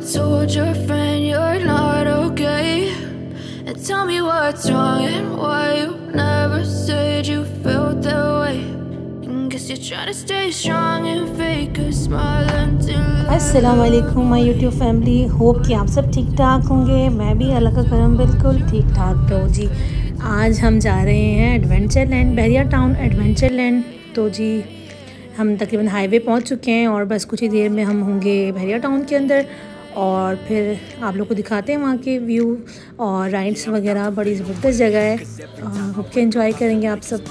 told your friend you're not okay, and tell me what's wrong and why you never said you felt that way. And guess you're trying to stay strong and fake a smile until अस्सलाम वालेकुम my YouTube family. Hope कि आप सब ठीक ठाक होंगे। मैं भी अल्लाह का करम बिल्कुल ठीक ठाक। तो जी आज हम जा रहे हैं adventure land, Bahria town adventure land. तो जी हम तकरीबन हाईवे पहुंच चुके हैं और बस कुछ ही देर में हम होंगे बहरिया टाउन के अंदर, और फिर आप लोग को दिखाते हैं वहाँ के व्यू और राइड्स वगैरह। बड़ी ज़बरदस्त जगह है, होप के एंजॉय करेंगे आप सब।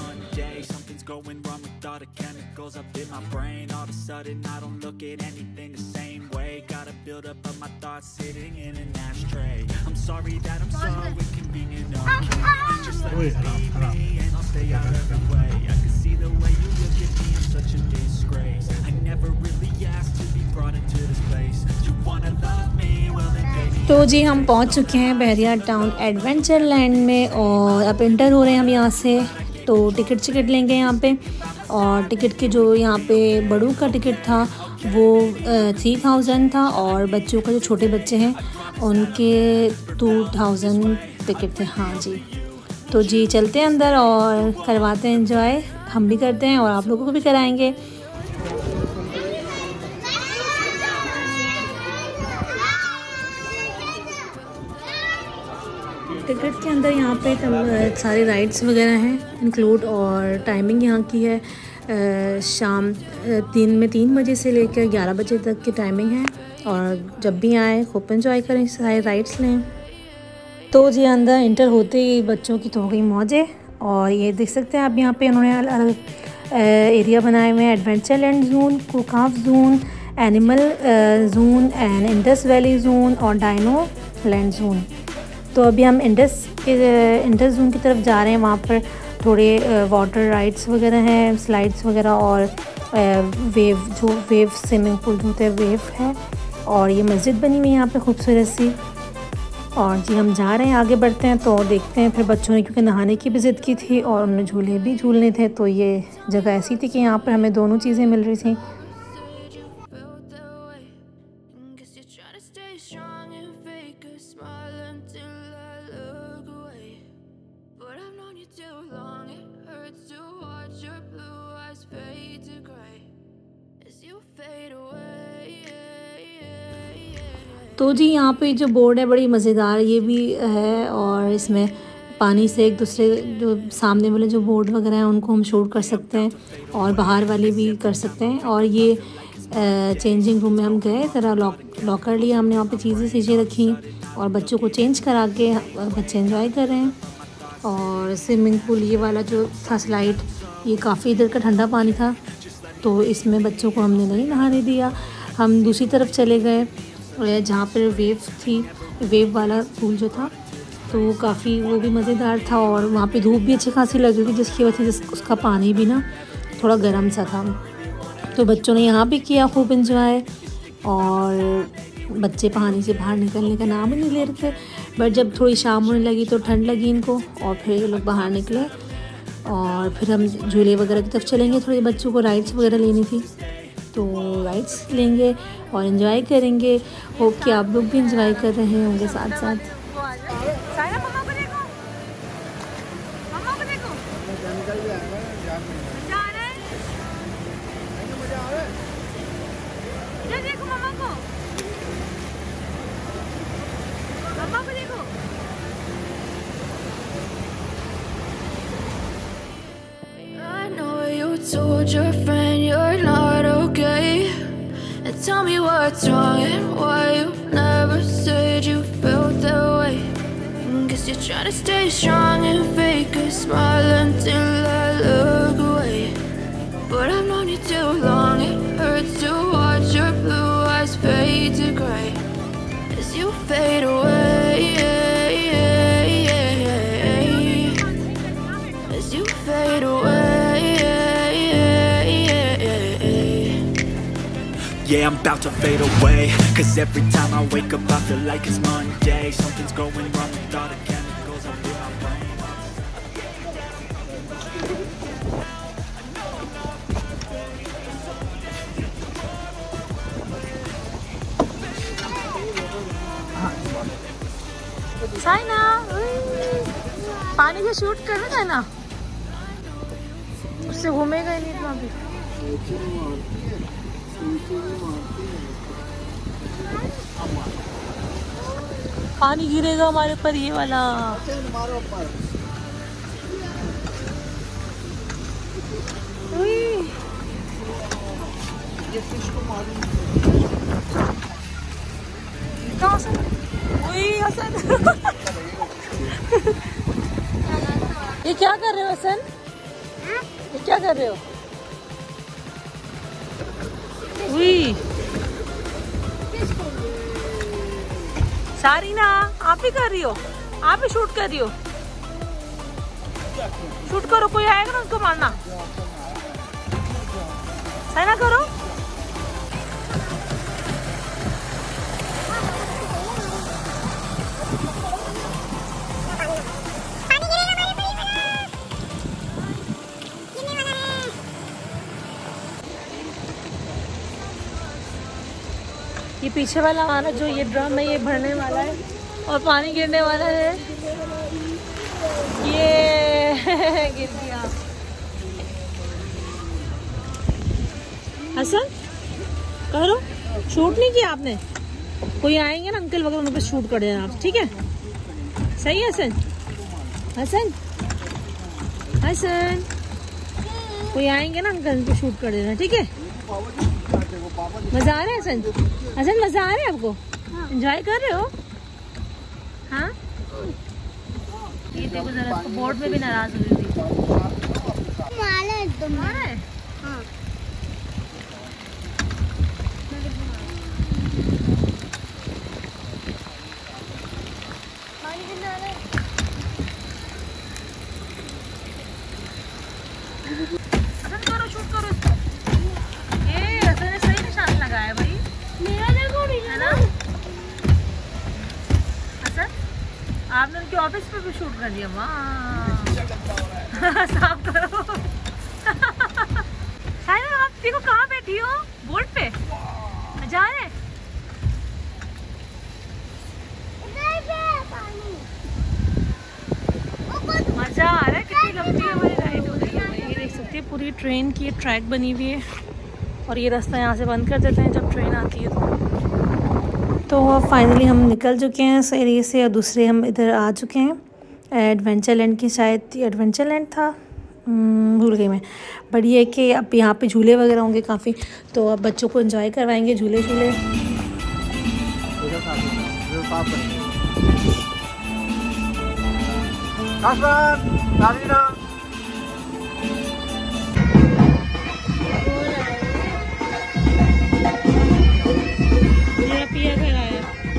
तो जी हम पहुंच चुके हैं बहरिया टाउन एडवेंचर लैंड में और अब इंटर हो रहे हैं हम यहाँ से। तो टिकट लेंगे यहाँ पे, और टिकट के जो यहाँ पे बड़ों का टिकट था वो 3000 था, और बच्चों का जो छोटे बच्चे हैं उनके 2000 टिकट थे। हाँ जी, तो जी चलते हैं अंदर और करवाते हैं एंजॉय। हम भी करते हैं और आप लोगों को भी कराएंगे। टिकट के अंदर यहाँ पे सारे राइड्स वगैरह हैं इंक्लूड, और टाइमिंग यहाँ की है शाम 3 बजे से लेकर 11 बजे तक की टाइमिंग है। और जब भी आए खूब एंजॉय करें, सारे राइड्स लें। तो जी अंदर इंटर होते ही बच्चों की तो हो गई मौजें। और ये देख सकते हैं आप यहाँ पे उन्होंने अलग अलग एरिया बनाए हुए हैं। एडवेंचर लैंड जोन, कोकाफ zone, animal zone and Indus valley zone और डायनो लैंड जोन। तो अभी हम इंडस जोन की तरफ जा रहे हैं। वहाँ पर थोड़े वाटर राइड्स वगैरह हैं, स्लाइड्स वगैरह, और वेव स्विमिंग पूल जो होते हैं वेव है, और ये मस्जिद बनी हुई है यहाँ पे खूबसूरत सी। और जी हम जा रहे हैं, आगे बढ़ते हैं तो देखते हैं। फिर बच्चों ने क्योंकि नहाने की भी ज़िद की थी और उन्हें झूले भी झूलने थे, तो ये जगह ऐसी थी कि यहाँ पर हमें दोनों चीज़ें मिल रही थी। तो जी यहाँ पे जो बोर्ड है बड़ी मज़ेदार ये भी है, और इसमें पानी से एक दूसरे जो सामने वाले जो बोर्ड वगैरह हैं उनको हम शूट कर सकते हैं, और बाहर वाले भी कर सकते हैं। और ये चेंजिंग रूम में हम गए, ज़रा लॉकर लिया हमने, वहाँ पे चीज़ें रखी और बच्चों को चेंज करा के बच्चे एंजॉय कर रहे हैं। और स्विमिंग पूल ये वाला जो था स्लाइड, ये काफ़ी इधर का ठंडा पानी था, तो इसमें बच्चों को हमने नहीं नहाने दिया। हम दूसरी तरफ चले गए जहाँ पर वेव थी, वेव वाला पूल जो था, तो काफ़ी वो भी मज़ेदार था। और वहाँ पे धूप भी अच्छी खासी लग रही थी, जिसकी वजह से उसका पानी भी ना थोड़ा गर्म सा था। तो बच्चों ने यहाँ भी किया खूब एंजॉय, और बच्चे पानी से बाहर निकलने का नाम ही नहीं ले रहे थे। बट जब थोड़ी शाम होने लगी तो ठंड लगी इनको, और फिर ये लोग बाहर निकले। और फिर हम झूले वगैरह की तरफ चलेंगे, थोड़े बच्चों को राइड्स वगैरह लेनी थी, तो राइड्स लेंगे और एंजॉय करेंगे। होप कि आप लोग भी एंजॉय कर रहे होंगे साथ साथ। told your friend you're not okay, and tell me what's wrong and why you never said you felt that way. Guess you're trying to stay strong and fake a smile until I look away. But I've known you too long, it hurts to watch your blue eyes fade to grey as you fade away, as you fade away. Yeah, I'm about to fade away, 'cause every time I wake up I feel like it's Monday. Something's going wrong with all the chemicals up in my brain. Saina पानी से shoot करना साइना, उससे घूमेगा ही नहीं वहाँ पे। पानी गिरेगा हमारे ऊपर ये वाला। हसन ये क्या कर रहे हो हसन? ये क्या कर रहे हो? सारीना आप ही कर रही हो, आप ही शूट कर रही हो। शूट करो, कोई आएगा ना उसको मारना। साइना करो। ये पीछे वाला हमारा जो ये ड्रम है ये भरने वाला है और पानी गिरने वाला है। ये गिर गया। हसन करो, शूट नहीं किया आपने। कोई आएंगे ना अंकल वगैरह उन पर शूट कर देना आप, ठीक है? सही है हसन? हसन हसन कोई आएंगे ना अंकल उन पर शूट कर देना, ठीक है? मजा आ रहा है हसन? हसन मजा आ रहा है आपको? एंजॉय कर रहे हो? हाँ ये देखो जरा, बोर्ड में भी नाराज हो रही थी। हाँ करो, शूट करो इसको। ये हसन ने सही निशान लगाया भाई, मेरा देखो है ना? हसन आपने उनके ऑफिस पे भी शूट कर दिया। वाह साफ करो। साइना आप देखो कहाँ बैठी हो, बोर्ड पे मजा आ रहा है। मजा आ रहा है, कितनी लंबी हमारी राइड हो रही है। ये देख सकते हैं पूरी ट्रेन की ट्रैक बनी हुई है और ये रास्ता यहाँ से बंद कर देते हैं जब ट्रेन आती है। तो फाइनली हम निकल चुके हैं इस एरिया से और दूसरे हम इधर आ चुके हैं एडवेंचर लैंड की। शायद एडवेंचर लैंड था, भूल गई मैं। बट ये है कि अब यहाँ पे झूले वगैरह होंगे काफ़ी, तो अब बच्चों को एंजॉय करवाएंगे झूले झूले। पिया घर आया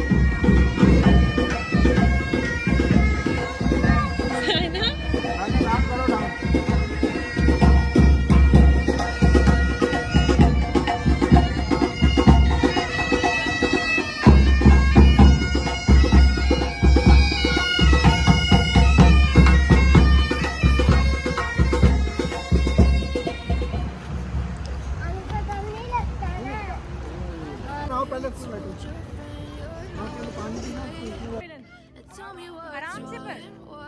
आराम से पर।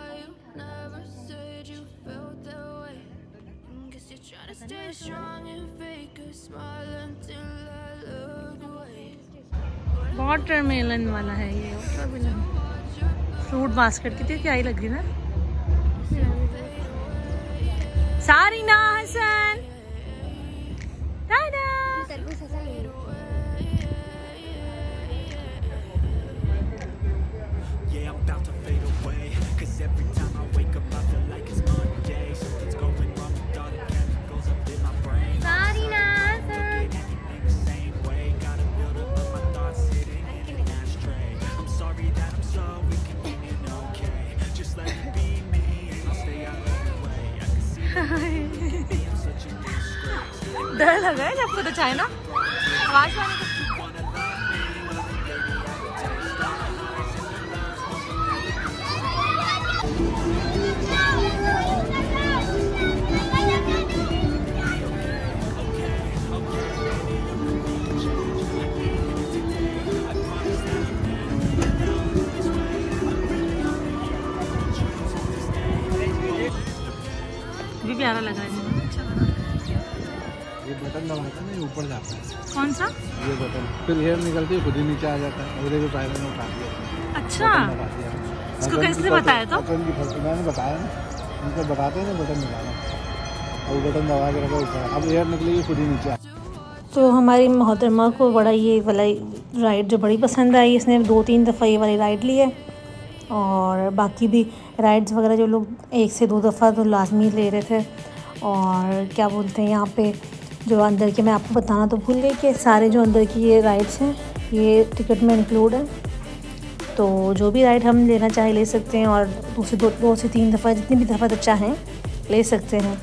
वाटरमेलन वाला है ये, वाटरमेलन फ्रूट बास्केट। कितनी प्यारी लग रही है ना सारीना। हसन दादा डर लगा है जब को तो चाहे ना आवाज आने को। प्यारा लग रहा है। ये बटन दबाते हैं ना, ये ऊपर जाता है। कौन सा? ये बटन, फिर एयर निकलती है खुद ही नीचे आ जाता है। और देखो ड्राइवर ने उठा दिया। अच्छा, इसको कैसे बताया? तो मैंने बताया ना, उनको बताते हैं ना बटन दबाना, और बटन दबा के रखो ऊपर, अब एयर निकलेगी खुद ही नीचे। तो हमारी मोहतरमा को बड़ा ये वाला राइड जो बड़ी पसंद आई, इसने 2-3 दफ़ा ये वाली राइड ली है। और बाकी भी राइड्स वगैरह जो लोग 1 से 2 दफ़ा तो लाजमी ले रहे थे। और क्या बोलते हैं यहाँ पे जो अंदर के, मैं आपको बताना तो भूल गई कि सारे जो अंदर की ये राइड्स हैं ये टिकट में इंक्लूड है। तो जो भी राइड हम लेना चाहे ले सकते हैं, और 2 से 3 दफ़ा जितनी भी दफ़ा तक चाहें ले सकते हैं।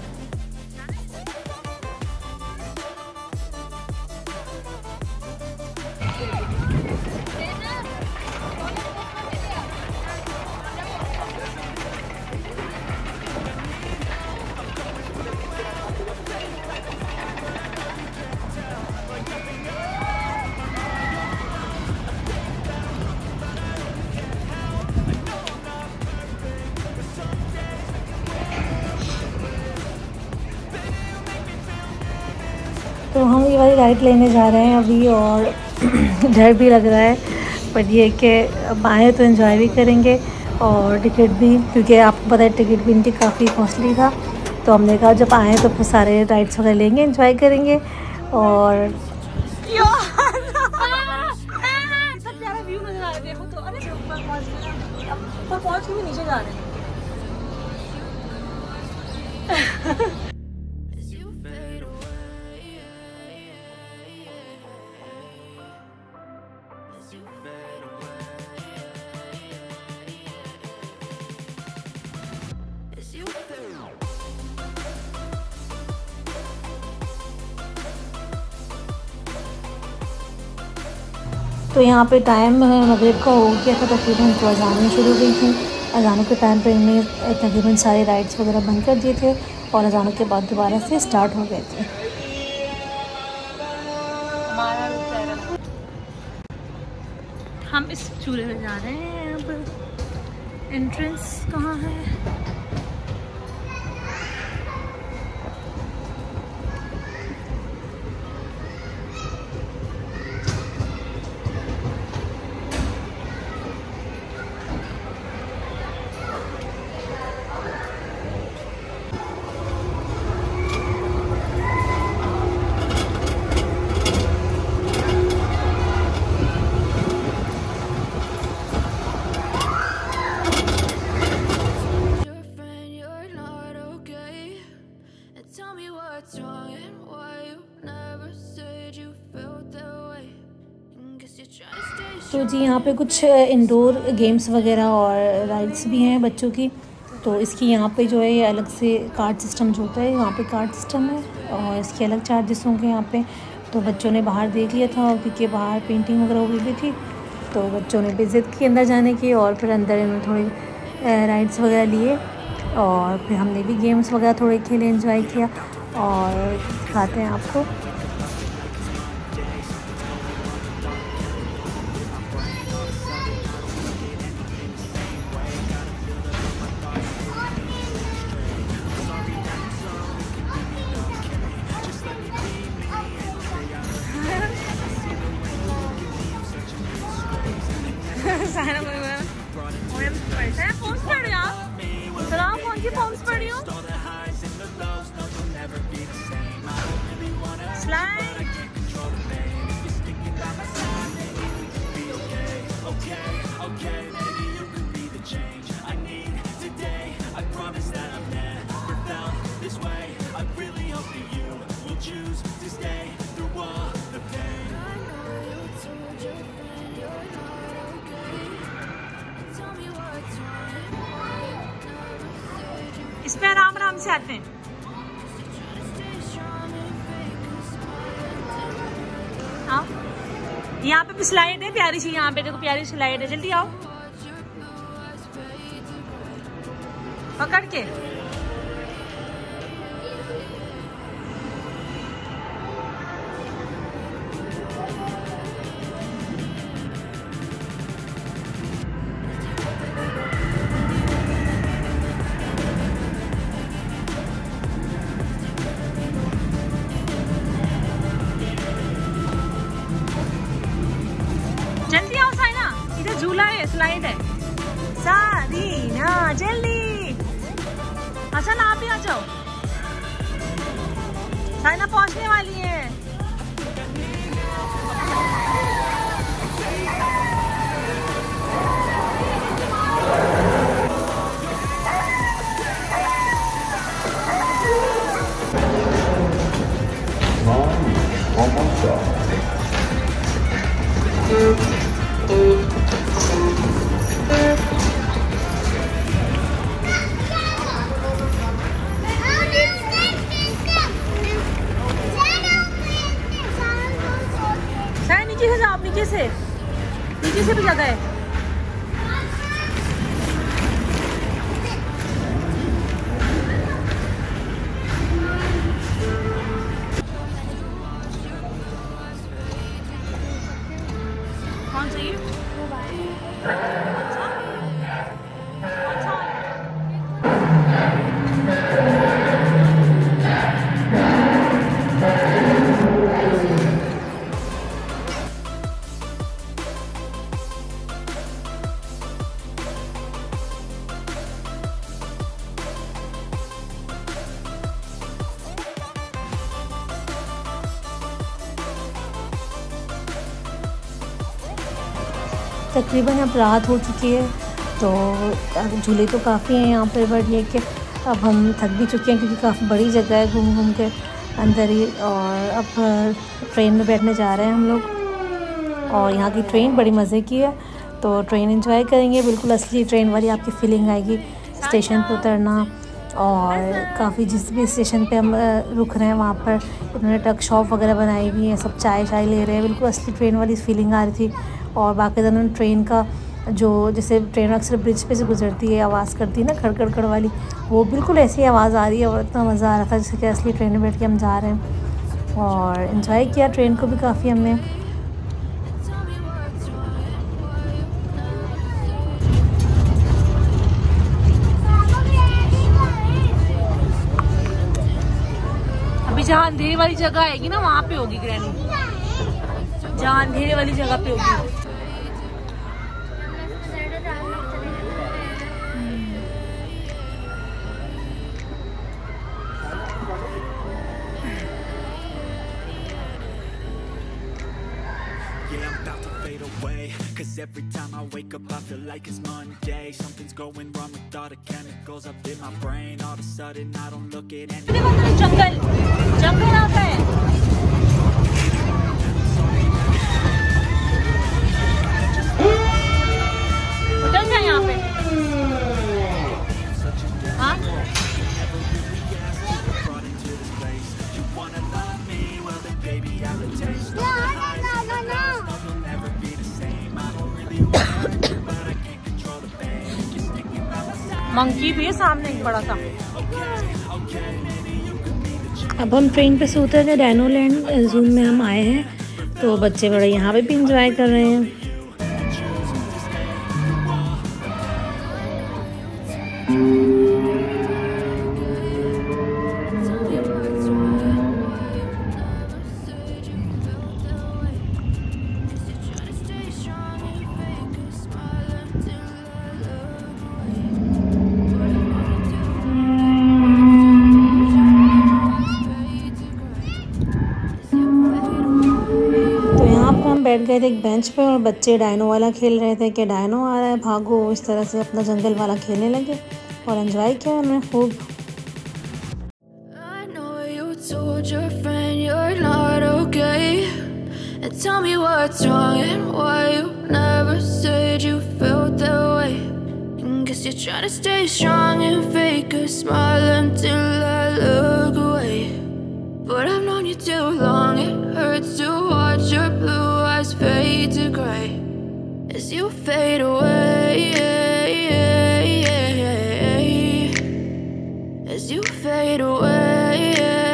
तो हम ये वाली राइड लेने जा रहे हैं अभी, और डर भी लग रहा है, पर ये कि अब आए तो एंजॉय भी करेंगे। और टिकट भी, क्योंकि आपको पता है टिकट भी इनकी काफ़ी कॉस्टली था, तो हमने कहा जब आए तो फिर सारे राइड्स वगैरह लेंगे, एंजॉय करेंगे। और प्यारा व्यू नज़र आ रहा है, देखो तो। अरे ऊपर पहुँच के भी नीचे जा रहे हैं। तो यहाँ पे टाइम मगरिब का हो गया था तकरीबन, तो अजानें शुरू हुई थी। अजानों के टाइम पे इन्हें तकरीबन सारे राइड्स वगैरह बंद कर दिए थे, और अजानों के बाद दोबारा से स्टार्ट हो गए थे। हम इस चूल्हे में जा रहे हैं। अब एंट्रेंस कहाँ है? तो जी यहाँ पे कुछ इंडोर गेम्स वगैरह और राइड्स भी हैं बच्चों की। तो इसकी यहाँ पे जो है ये अलग से कार्ड सिस्टम जो होता है, यहाँ पे कार्ड सिस्टम है, और इसके अलग चार्जेस होंगे यहाँ पे। तो बच्चों ने बाहर देख लिया था, क्योंकि बाहर पेंटिंग वगैरह हुई भी थी, तो बच्चों ने भी ज़िद की अंदर जाने की, और फिर अंदर इन्होंने थोड़ी राइड्स वगैरह लिए, और फिर हमने भी गेम्स वगैरह थोड़े खेले, एंजॉय किया। और दिखाते हैं आपको। फॉर्म्स पढ़ रहे हो आप? सर आप कौन सी फॉर्म्स पढ़ रही हो? स्लाइड। इसमें आराम आराम से आते हैं। हाँ, यहाँ पे भी स्लाइड है प्यारी सी, यहाँ पे देखो प्यारी स्लाइड है, जल्दी आओ पकड़ के। झूला है, स्लाइड है। सारीना जल्दी, अच्छा ना आप भी आ जाओ, साइना पहुंचने वाली है। नीचे से जाओ, नीचे से भी जगह है। कौन चाहिए? तकरीबन अब रात हो चुकी है, तो झूले तो काफ़ी हैं यहाँ पर, बट ये कि अब हम थक भी चुके हैं क्योंकि काफ़ी बड़ी जगह है घूम घूम के अंदर ही। और अब ट्रेन में बैठने जा रहे हैं हम लोग, और यहाँ की ट्रेन बड़ी मज़े की है, तो ट्रेन एंजॉय करेंगे। बिल्कुल असली ट्रेन वाली आपकी फीलिंग आएगी स्टेशन पर उतरना। और काफ़ी जिस भी स्टेशन पे हम रुक रहे हैं वहाँ पर उन्होंने टक शॉप वगैरह बनाई हुई है, सब चाय ले रहे हैं, बिल्कुल असली ट्रेन वाली फीलिंग आ रही थी। और बाकी उन्होंने ट्रेन का जो जैसे ट्रेन अक्सर ब्रिज पे से गुजरती है, आवाज़ करती है ना खड़ वाली, वो बिल्कुल ऐसी आवाज़ आ रही है। और इतना मज़ा आ रहा था जैसे कि असली ट्रेन में बैठ के हम जा रहे हैं। और इन्जॉय किया ट्रेन को भी काफ़ी हमने। अभी जहाँ अंधेरे वाली जगह आएगी ना वहाँ पे होगी ग्रैनी, जहाँ अंधेरे वाली जगह पे होगी। Yeah, I'm about to fade away, 'cause every time I wake up I feel like it's Monday. Something's going wrong with all the chemicals up in my brain. All of a sudden I don't look at anything. जंगल आता है। उधर क्या यहाँ पे? हाँ? Monkey भी है सामने एक बड़ा सा। अब हम ट्रेन पे से उतर के डायनोलैंड जू में हम आए हैं, तो बच्चे बड़े यहाँ पे भी इंजॉय कर रहे हैं। बैठ गए थे एक बेंच पे और बच्चे डायनो वाला खेल रहे थे कि डायनो आ रहा है भागो, इस तरह से अपना जंगल वाला खेलने लगे और एंजॉय किया उन्होंने खूब। Fade to gray as you fade away, as you fade away.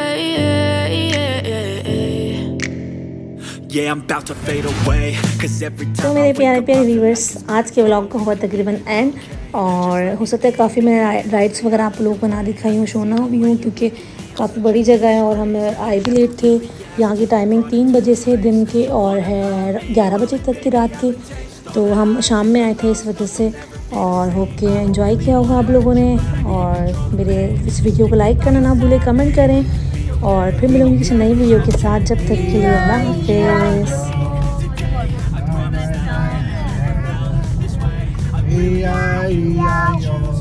Yeah, I'm about to fade away, 'cause every time. तो मेरे प्यारे व्यूअर्स, आज के व्लॉग का हुआ तकरीबन एंड, और हो सकता है काफ़ी मैं राइड्स वगैरह आप लोगों को ना दिखाई हूँ, शो ना भी हूँ, क्योंकि काफ़ी बड़ी जगह है और हम आए भी लेट थे। यहाँ की टाइमिंग 3 बजे से दिन के और है 11 बजे तक की रात की, तो हम शाम में आए थे इस वजह से, और होप के एंजॉय किया होगा आप लोगों ने। और मेरे इस वीडियो को लाइक करना ना भूलें, कमेंट करें, और फिर मिलूँगी किसी नई वीडियो के साथ। जब तक के लिए अल्लाह हाफ़िज़।